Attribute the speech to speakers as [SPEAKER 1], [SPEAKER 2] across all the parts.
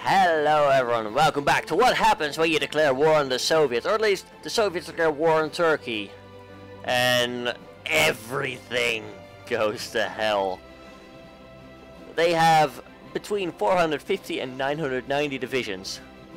[SPEAKER 1] Hello everyone, welcome back to what happens when you declare war on the Soviets, or at least the Soviets declare war on Turkey. And everything goes to hell. They have between 450 and 990 divisions.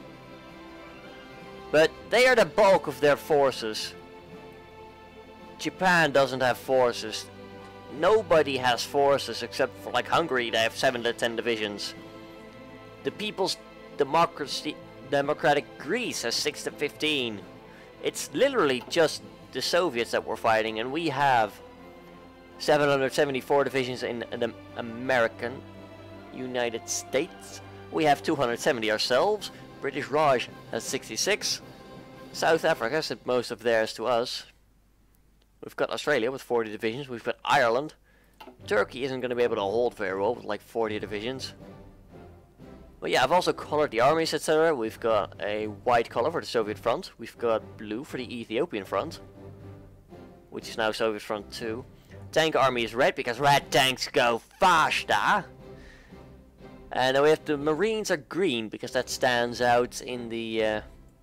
[SPEAKER 1] But they are the bulk of their forces. Japan doesn't have forces. Nobody has forces except for like Hungary, they have 7 to 10 divisions. The People's Democratic Greece has 6 to 15. It's literally just the Soviets that we're fighting, and we have 774 divisions in the American United States. We have 270 ourselves. British Raj has 66. South Africa sent most of theirs to us. We've got Australia with 40 divisions. We've got Ireland. Turkey isn't going to be able to hold very well with like 40 divisions. But yeah, I've also colored the armies, etc. We've got a white color for the Soviet front. We've got blue for the Ethiopian front, which is now Soviet front 2. Tank army is red because red tanks go faster. And then we have the Marines are green because that stands out in the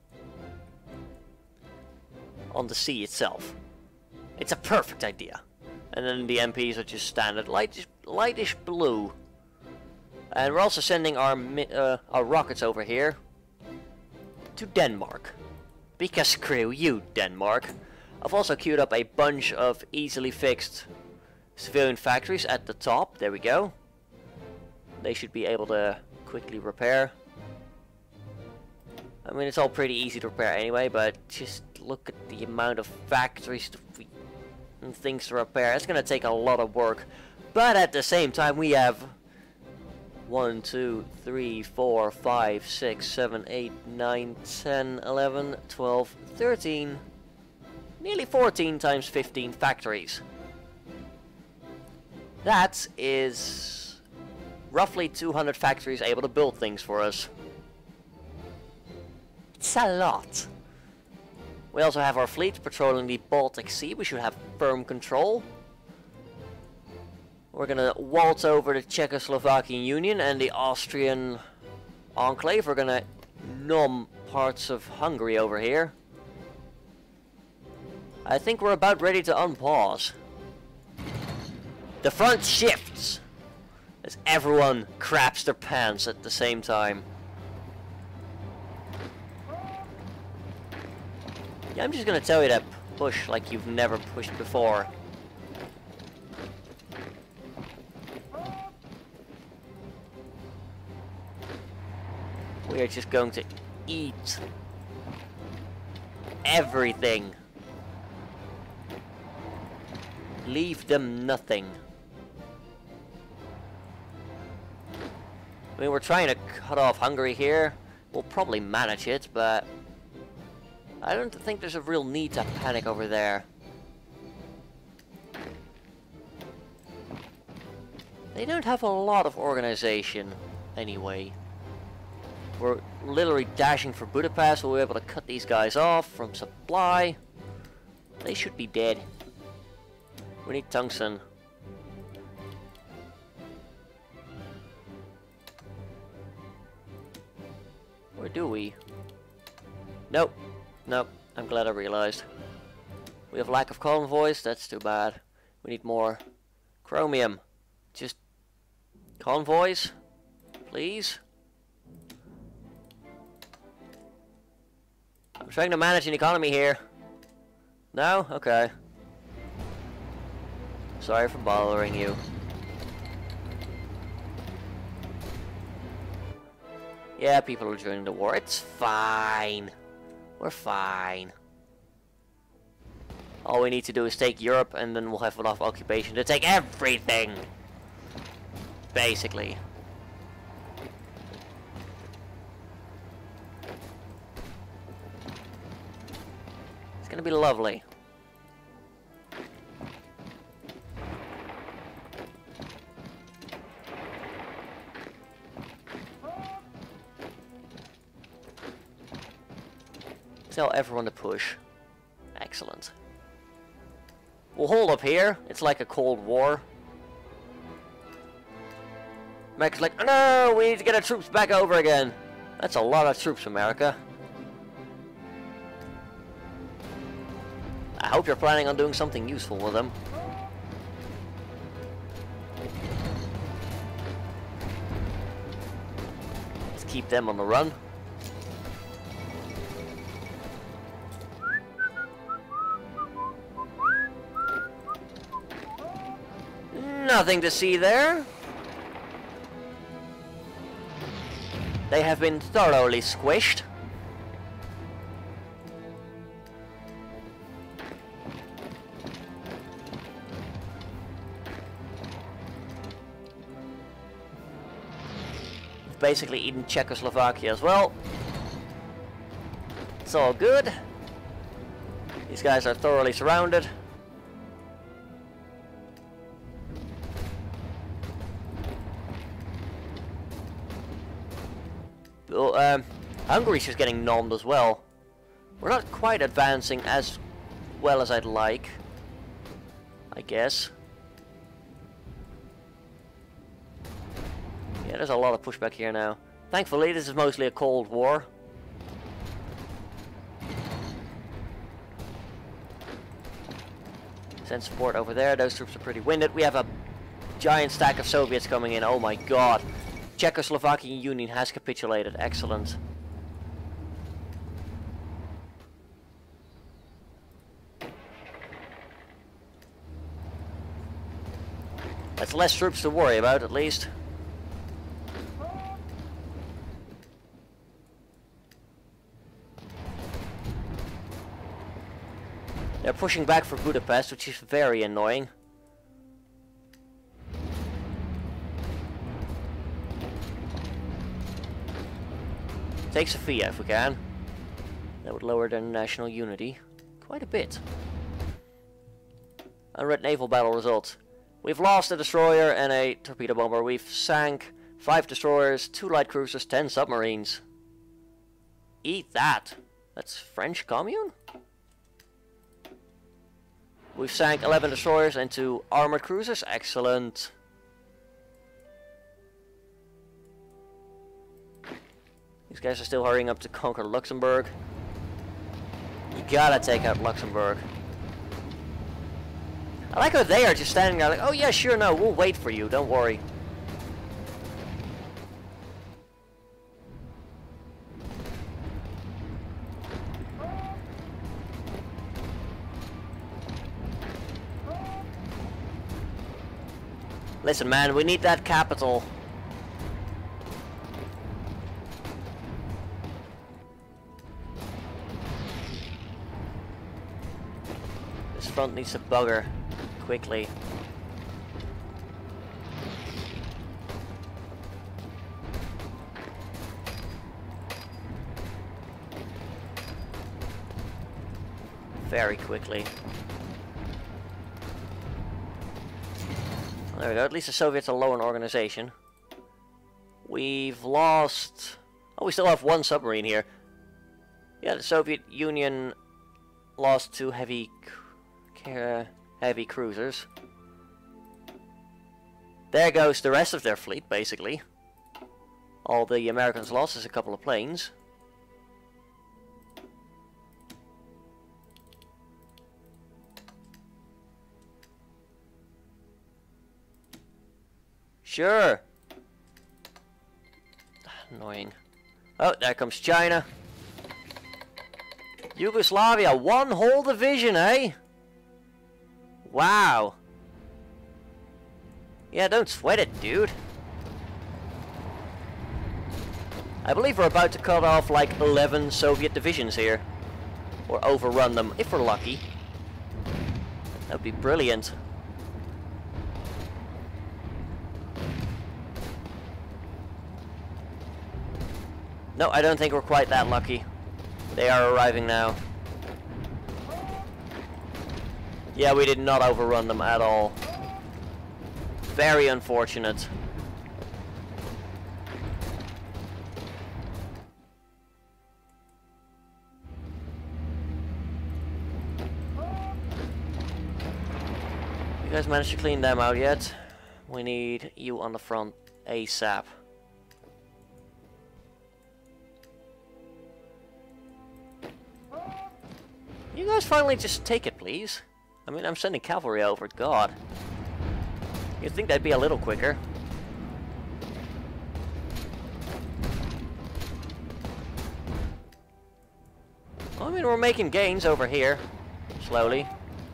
[SPEAKER 1] on the sea itself. It's a perfect idea. And then the MPs are just standard lightish blue. And we're also sending our rockets over here to Denmark. Because screw you, Denmark. I've also queued up a bunch of easily fixed civilian factories at the top. There we go. They should be able to quickly repair. I mean, it's all pretty easy to repair anyway, but just look at the amount of factories and things to repair. It's going to take a lot of work. But at the same time, we have 1, 2, 3, 4, 5, 6, 7, 8, 9, 10, 11, 12, 13, nearly 14 times 15 factories. That is roughly 200 factories able to build things for us. It's a lot. We also have our fleet patrolling the Baltic Sea. We should have firm control. We're gonna waltz over the Czechoslovakian Union and the Austrian enclave. We're gonna numb parts of Hungary over here. I think we're about ready to unpause. The front shifts as everyone craps their pants at the same time. Yeah, I'm just gonna tell you to push like you've never pushed before. We are just going to eat everything. Leave them nothing. I mean, we're trying to cut off Hungary here. We'll probably manage it, but I don't think there's a real need to panic over there. They don't have a lot of organization anyway. We're literally dashing for Budapest. We'll be able to cut these guys off from supply. They should be dead. We need tungsten. Or do we? Nope. Nope. I'm glad I realized. We have lack of convoys. That's too bad. We need more chromium. Just convoys, please. I'm trying to manage an economy here. No? Okay. Sorry for bothering you. Yeah, people are joining the war. It's fine. We're fine. All we need to do is take Europe and then we'll have enough occupation to take everything. Basically. It's gonna be lovely. Tell everyone to push. Excellent. We'll hold up here. It's like a Cold War. America's like, oh no, we need to get our troops back over again. That's a lot of troops, America. I hope you're planning on doing something useful with them. Let's keep them on the run. Nothing to see there. They have been thoroughly squished. We've basically eaten Czechoslovakia as well. It's all good. These guys are thoroughly surrounded. Hungary's just getting nommed as well. We're not quite advancing as well as I'd like, I guess. Yeah, there's a lot of pushback here now. Thankfully, this is mostly a Cold War. Send support over there. Those troops are pretty winded. We have a giant stack of Soviets coming in. Oh my god. Czechoslovakian Union has capitulated. Excellent. That's less troops to worry about, at least. They're pushing back for Budapest, which is very annoying. Take Sofia if we can. That would lower their national unity quite a bit. Unread naval battle results. We've lost a destroyer and a torpedo bomber. We've sank 5 destroyers, 2 light cruisers, 10 submarines. Eat that. That's French commune? We've sank 11 destroyers and 2 armored cruisers. Excellent. These guys are still hurrying up to conquer Luxembourg. You gotta take out Luxembourg. I like how they are just standing there like, oh yeah, sure, no, we'll wait for you, don't worry. Listen, man, we need that capital. This front needs to bugger quickly. Very quickly. There we go, at least the Soviets are low in organization. We've lost... oh, we still have 1 submarine here. Yeah, the Soviet Union lost 2 heavy cruisers. There goes the rest of their fleet, basically. All the Americans lost is a couple of planes. Sure. Annoying. Oh, there comes China. Yugoslavia, 1 whole division, eh? Wow. Yeah, don't sweat it, dude. I believe we're about to cut off like 11 Soviet divisions here. Or overrun them, if we're lucky. That would be brilliant. No, I don't think we're quite that lucky. They are arriving now. Yeah, we did not overrun them at all. Very unfortunate. You guys managed to clean them out yet? We need you on the front ASAP. You guys finally just take it, please? I mean, I'm sending cavalry over. God. You'd think that'd be a little quicker. I mean, we're making gains over here. Slowly.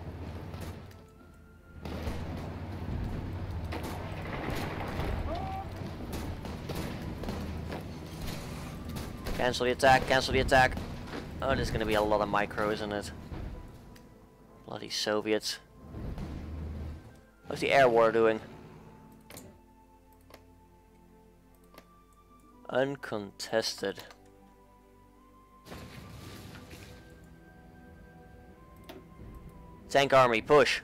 [SPEAKER 1] Cancel the attack, cancel the attack. Oh, there's gonna be a lot of micro, isn't it? Bloody Soviets. What's the air war doing? Uncontested. Tank army, push.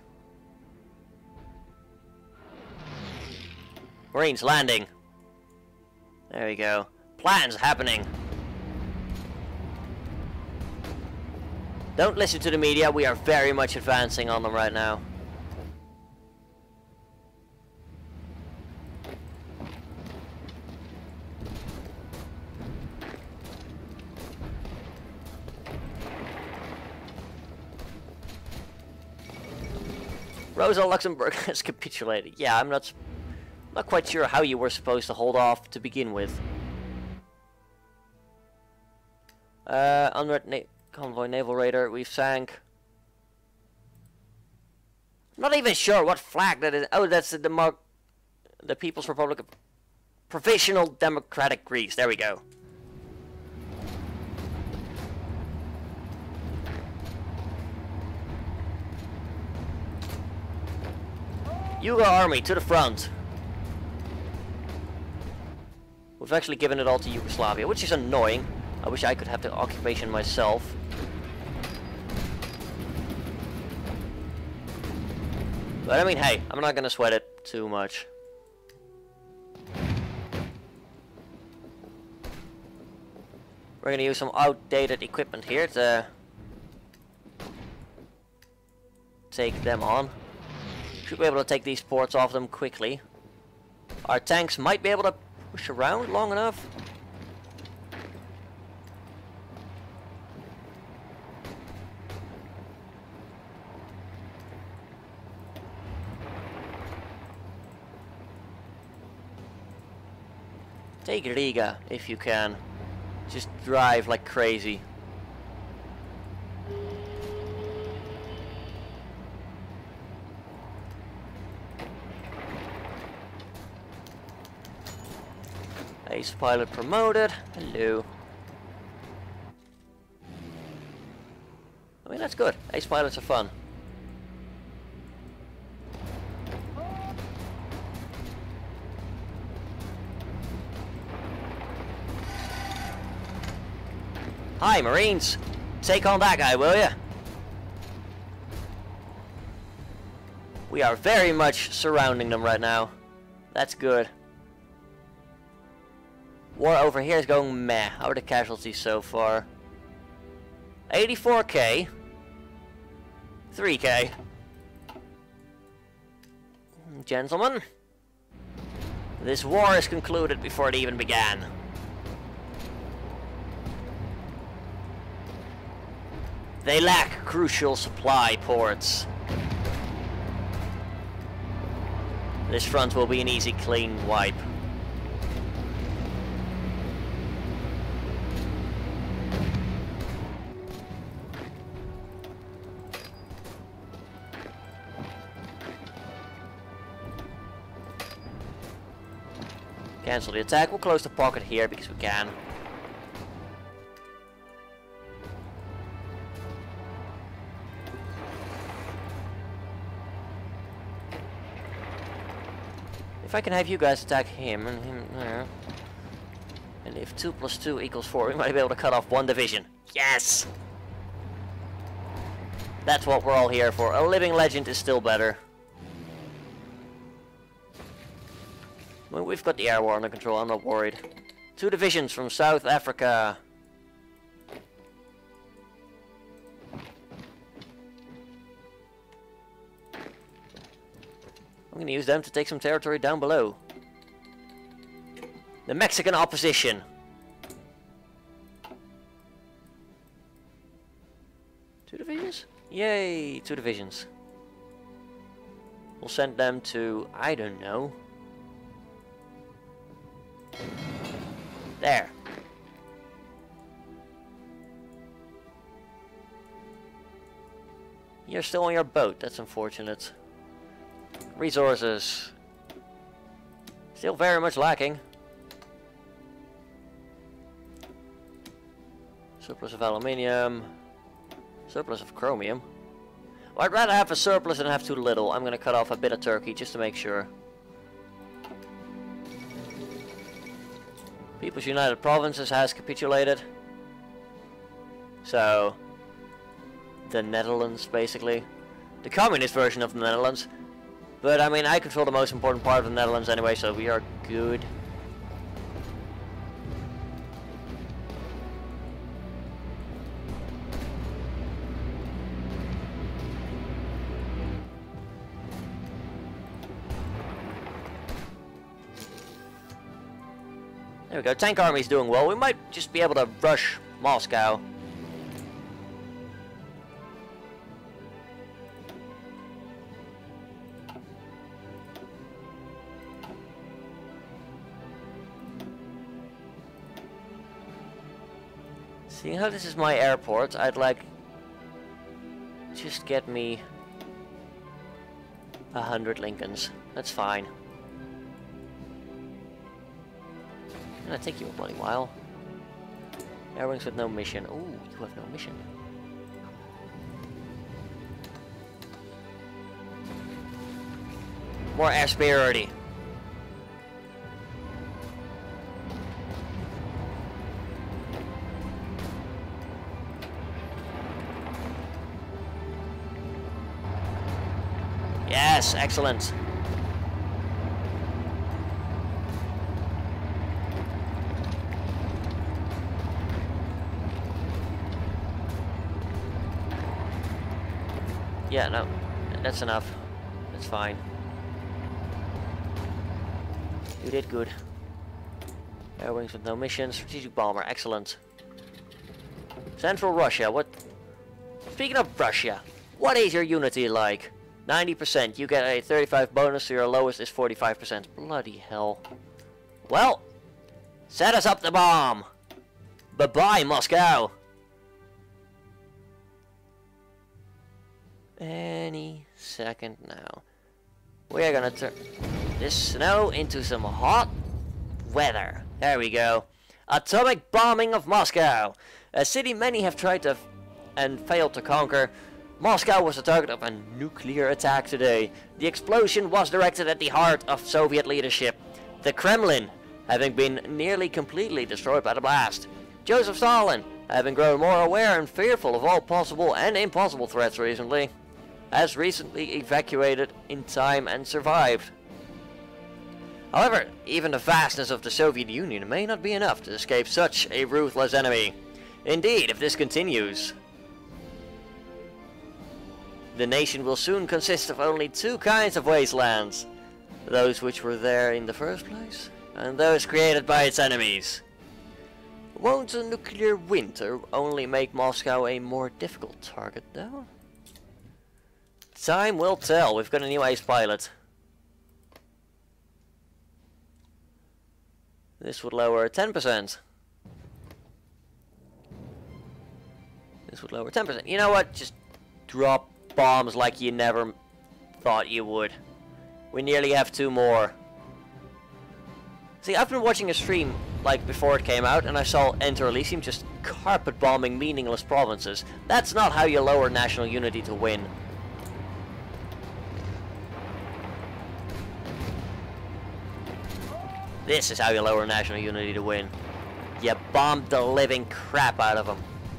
[SPEAKER 1] Marines landing. There we go. Plans happening. Don't listen to the media, we are very much advancing on them right now. Rosa Luxembourg has capitulated. Yeah, I'm not quite sure how you were supposed to hold off to begin with. Unread convoy naval raider, we've sank. Not even sure what flag that is. Oh, that's the People's Republic of Provisional Democratic Greece. There we go. Yugo army to the front. We've actually given it all to Yugoslavia, which is annoying. I wish I could have the occupation myself. But I mean, hey, I'm not gonna sweat it too much. We're gonna use some outdated equipment here to take them on. Should be able to take these ports off them quickly. Our tanks might be able to push around long enough. Take Riga if you can. Just drive like crazy. Ace pilot promoted. Hello. I mean, that's good. Ace pilots are fun. Hi, Marines. Take on that guy, will ya? We are very much surrounding them right now. That's good. War over here is going meh. How are the casualties so far? 84k. 3k. Gentlemen. This war is concluded before it even began. They lack crucial supply ports. This front will be an easy clean wipe. Cancel the attack. We'll close the pocket here because we can. If I can have you guys attack him and him there. And if 2 + 2 = 4, we might be able to cut off 1 division. Yes! That's what we're all here for. A living legend is still better. Well, we've got the air war under control, I'm not worried. 2 divisions from South Africa. I'm going to use them to take some territory down below. The Mexican opposition. Two divisions? Yay! 2 divisions. We'll send them to, I don't know. There. You're still on your boat, that's unfortunate. Resources. Still very much lacking. Surplus of aluminium. Surplus of chromium. Well, I'd rather have a surplus than have too little. I'm gonna cut off a bit of Turkey just to make sure. People's United Provinces has capitulated. So, the Netherlands, basically. The communist version of the Netherlands. But, I mean, I control the most important part of the Netherlands anyway, so we are good. There we go, tank army's doing well. We might just be able to rush Moscow. Seeing how this is my airport, I'd like... just get me 100 Lincolns. That's fine. It's gonna take you a bloody while. Air wings with no mission. Ooh, you have no mission. More air superiority. Yes, excellent. Yeah, no, that's enough. That's fine. You did good. Air wings with no mission. Strategic bomber, excellent. Central Russia, what... Speaking of Russia, what is your unity like? 90%, you get a 35 bonus, so your lowest is 45%. Bloody hell. Well, set us up the bomb. Bye-bye, Moscow. Any second now. We are gonna turn this snow into some hot weather. There we go. Atomic bombing of Moscow. A city many have tried to and failed to conquer. Moscow was the target of a nuclear attack today. The explosion was directed at the heart of Soviet leadership, the Kremlin, having been nearly completely destroyed by the blast. Joseph Stalin, having grown more aware and fearful of all possible and impossible threats recently, has recently evacuated in time and survived. However, even the vastness of the Soviet Union may not be enough to escape such a ruthless enemy. Indeed, if this continues, the nation will soon consist of only 2 kinds of wastelands. Those which were there in the first place, and those created by its enemies. Won't a nuclear winter only make Moscow a more difficult target, though? Time will tell. We've got a new ace pilot. This would lower 10%. This would lower 10%. You know what? Just drop bombs like you never thought you would. We nearly have 2 more. See, I've been watching a stream like before it came out, and I saw Enter Elysium just carpet bombing meaningless provinces. That's not how you lower national unity to win. This is how you lower national unity to win. You bomb the living crap out of them.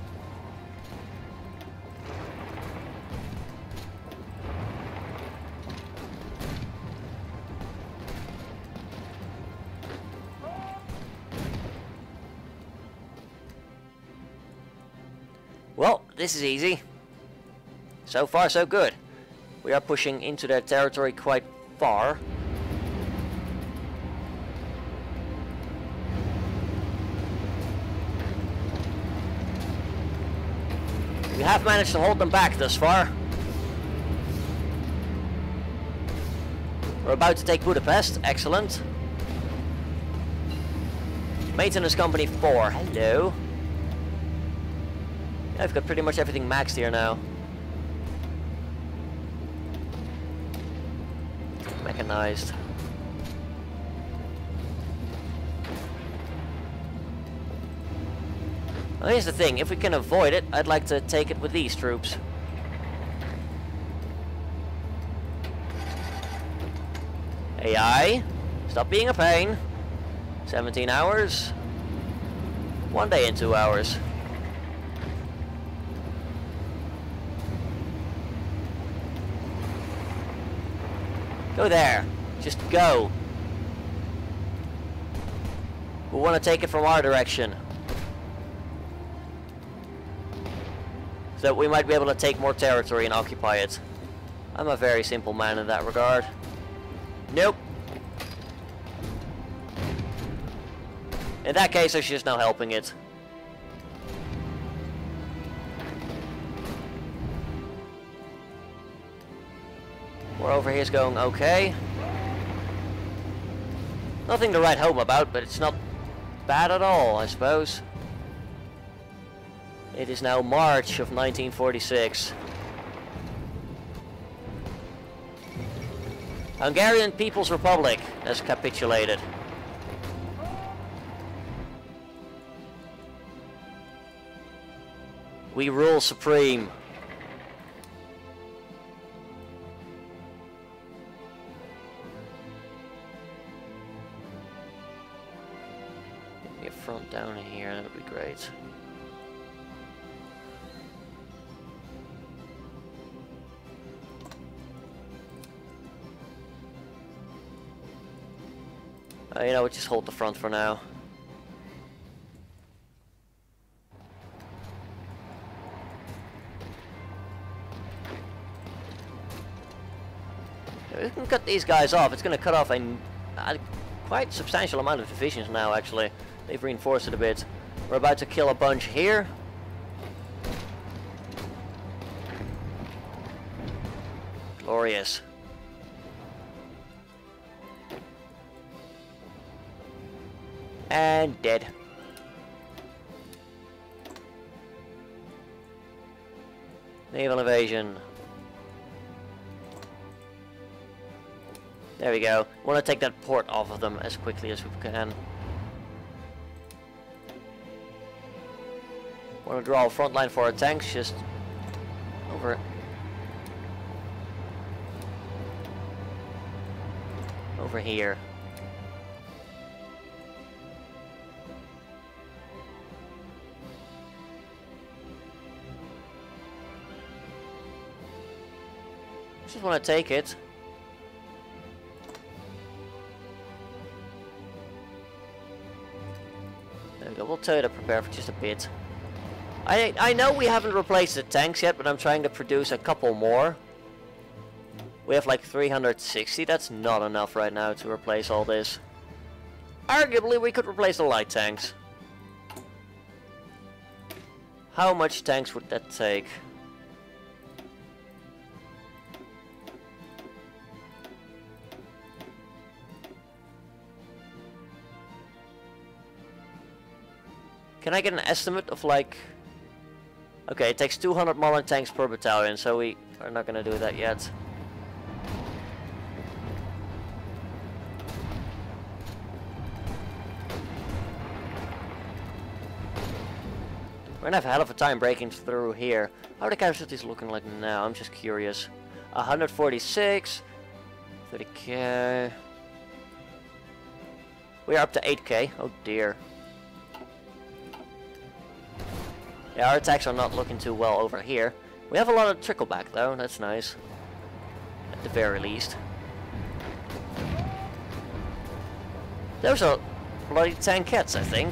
[SPEAKER 1] Well, this is easy. So far, so good. We are pushing into their territory quite far. We have managed to hold them back thus far. We're about to take Budapest. Excellent. Maintenance Company 4. Hello. Yeah, I've got pretty much everything maxed here now. Mechanized. Well, here's the thing. If we can avoid it, I'd like to take it with these troops. AI, stop being a pain. 17 hours. 1 day and 2 hours. Go there. Just go. We want to take it from our direction. So that we might be able to take more territory and occupy it. I'm a very simple man in that regard. Nope. In that case, I should just now helping it. War over here is going okay. Nothing to write home about, but it's not bad at all, I suppose. It is now March of 1946. Hungarian People's Republic has capitulated. We rule supreme. Give me a front down here, that would be great. You know what, just hold the front for now. If we can cut these guys off, it's going to cut off a quite substantial amount of divisions now, actually. They've reinforced it a bit. We're about to kill a bunch here. Glorious. And dead. Naval invasion. There we go. Want to take that port off of them as quickly as we can. Want to draw a front line for our tanks just over here. Just want to take it. There we go. We'll tell you to prepare for just a bit. I know we haven't replaced the tanks yet, but I'm trying to produce a couple more. We have like 360. That's not enough right now to replace all this. Arguably, we could replace the light tanks. How much tanks would that take? Can I get an estimate of like... Okay, it takes 200 modern tanks per battalion, so we are not going to do that yet. We're going to have a hell of a time breaking through here. How are the casualties looking like now? I'm just curious. 146. 30k. We are up to 8k. Oh dear. Yeah, our attacks are not looking too well over here. We have a lot of trickleback though, that's nice. At the very least. Those are bloody tankettes, I think.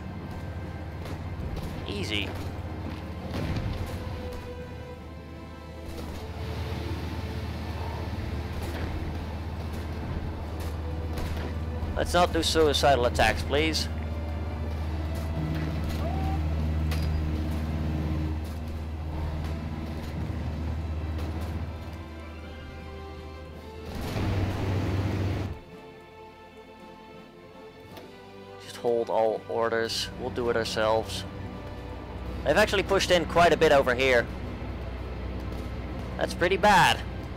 [SPEAKER 1] Easy. Let's not do suicidal attacks, please. hold all orders. We'll do it ourselves. They've actually pushed in quite a bit over here. That's pretty bad.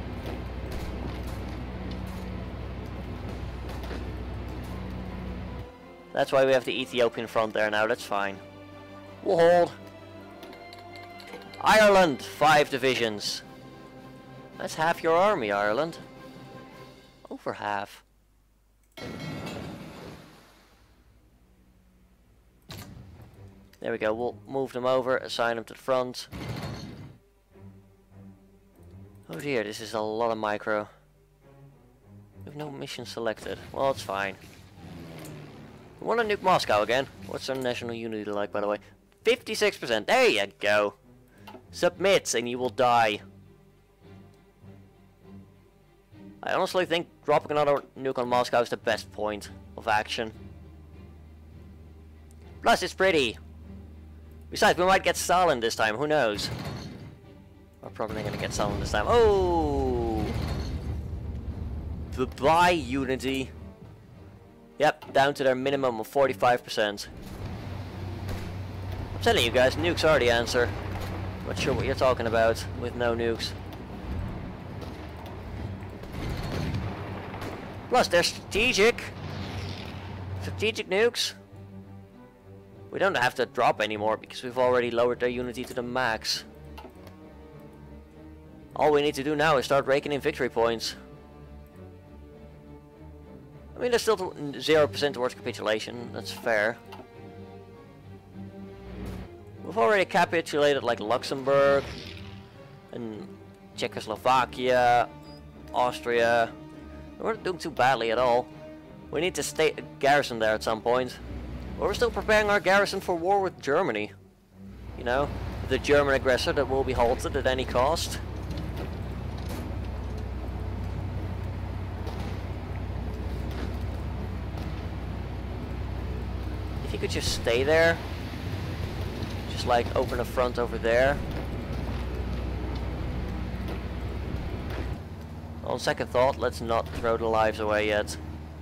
[SPEAKER 1] That's why we have the Ethiopian front there now. That's fine. We'll hold. Ireland, 5 divisions. That's half your army, Ireland. Over half. There we go. We'll move them over, assign them to the front. Oh dear, this is a lot of micro. We have no mission selected. Well, it's fine. We want to nuke Moscow again. What's our national unity like, by the way? 56%. There you go. Submit and you will die. I honestly think dropping another nuke on Moscow is the best point of action. Plus, it's pretty. Besides, we might get Stalin this time. Who knows? We're probably going to get Stalin this time. Oh! Bye-bye, Unity. Yep, down to their minimum of 45%. I'm telling you guys, nukes are the answer. Not sure what you're talking about with no nukes. Plus, they're strategic. Strategic nukes. We don't have to drop anymore because we've already lowered their unity to the max. All we need to do now is start raking in victory points. I mean, there's still 0% towards capitulation. That's fair. We've already capitulated like Luxembourg and Czechoslovakia, Austria. We're not doing too badly at all. We need to stay garrison there at some point. But we're still preparing our garrison for war with Germany. You know, the German aggressor that will be halted at any cost. If you could just stay there. Just like open a front over there. On second thought, let's not throw the lives away yet.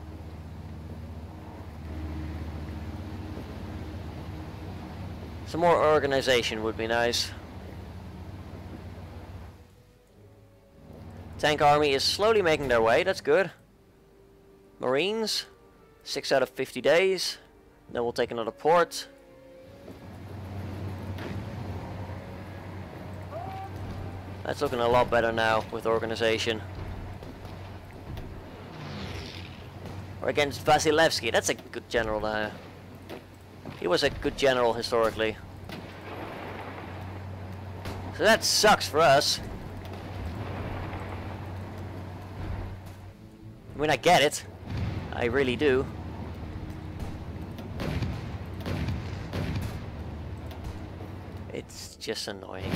[SPEAKER 1] Some more organization would be nice. Tank army is slowly making their way, that's good. Marines, 6 out of 50 days. Then we'll take another port. That's looking a lot better now with organization. Or against Vasilevsky, that's a good general. He was a good general historically. So that sucks for us. I mean, I get it. I really do. It's just annoying.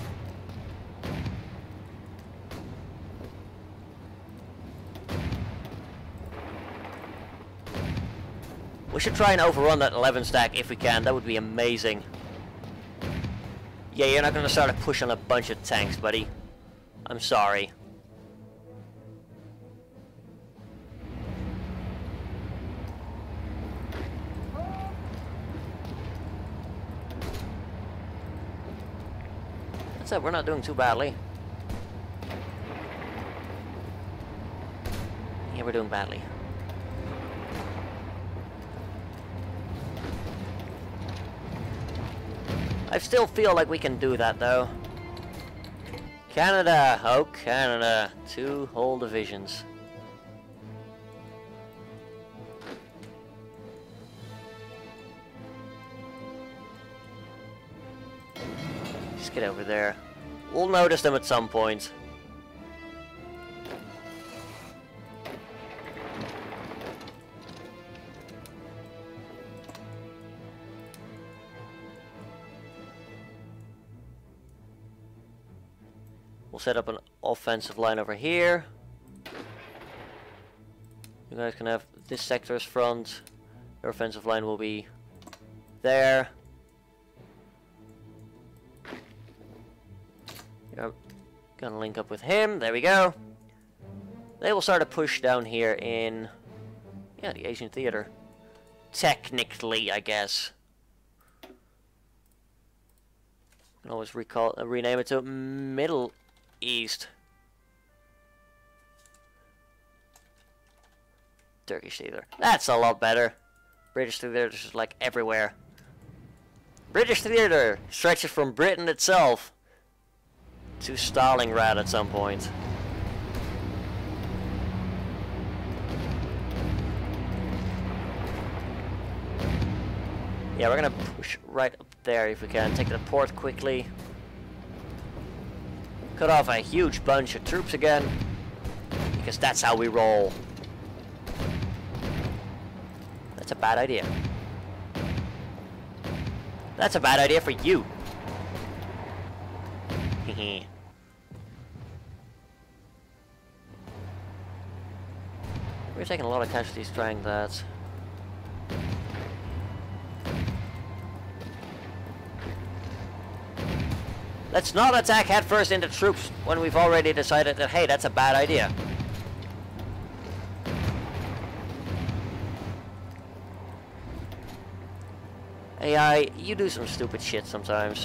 [SPEAKER 1] We should try and overrun that 11 stack if we can. That would be amazing. Yeah, you're not going to start a push on a bunch of tanks, buddy. I'm sorry. That's it. We're not doing too badly. Yeah, we're doing badly. I still feel like we can do that, though. Canada! Oh, Canada. 2 whole divisions. Just get over there. We'll notice them at some point. We'll set up an offensive line over here. You guys can have this sector's front. Your offensive line will be there. You're gonna link up with him. There we go. They will start a push down here in, yeah, the Asian theater. technically, I guess. I can always rename it to Middle East. Turkish theater. That's a lot better. British theater is just like everywhere. British theater stretches from Britain itself to Stalingrad at some point. Yeah, we're gonna push right up there if we can. Take the port quickly. Cut off a huge bunch of troops again. Because that's how we roll. That's a bad idea. That's a bad idea for you. Hehe. We're taking a lot of casualties trying that. Let's not attack headfirst into troops when we've already decided that, hey, that's a bad idea. AI, you do some stupid shit sometimes.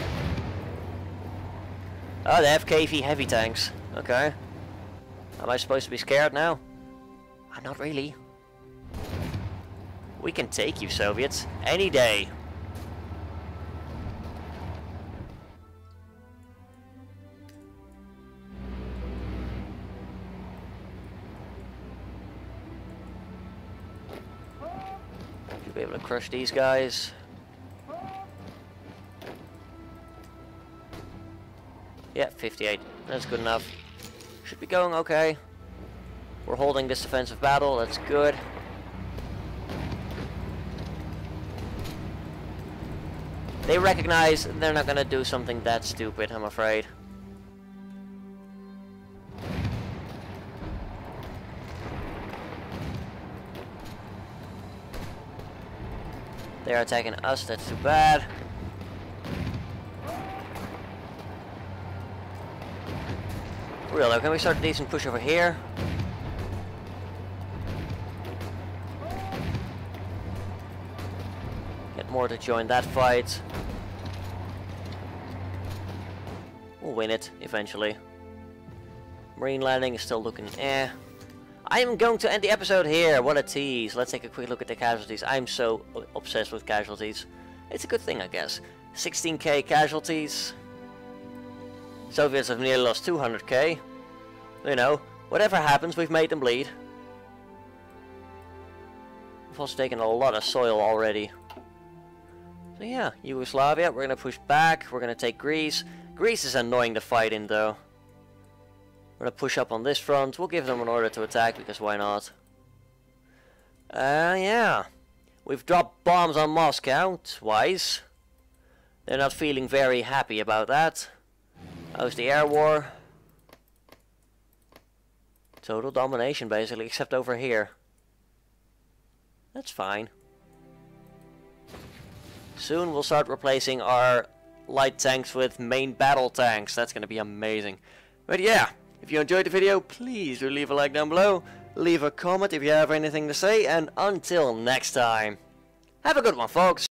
[SPEAKER 1] Oh, they have KV heavy tanks. Okay. Am I supposed to be scared now? I'm not really. We can take you, Soviets, any day. Should be able to crush these guys. Yeah, 58. That's good enough. Should be going okay. We're holding this defensive battle. That's good. They recognize they're not gonna do something that stupid, I'm afraid. They're attacking us. That's too bad. Real though, can we start a decent push over here? Get more to join that fight. We'll win it, eventually. Marine landing is still looking eh. I am going to end the episode here. What a tease. Let's take a quick look at the casualties. I'm so obsessed with casualties. It's a good thing, I guess. 16k casualties. Soviets have nearly lost 200k. You know, whatever happens, we've made them bleed. We've also taken a lot of soil already. So yeah, Yugoslavia, we're gonna push back. We're gonna take Greece. Greece is annoying to fight in, though. We're gonna push up on this front. We'll give them an order to attack, because why not? Yeah. We've dropped bombs on Moscow twice. They're not feeling very happy about that. How's the air war? Total domination, basically, except over here. That's fine. Soon we'll start replacing our light tanks with main battle tanks. That's gonna be amazing. But yeah, if you enjoyed the video, please do leave a like down below. Leave a comment if you have anything to say, and until next time, have a good one, folks.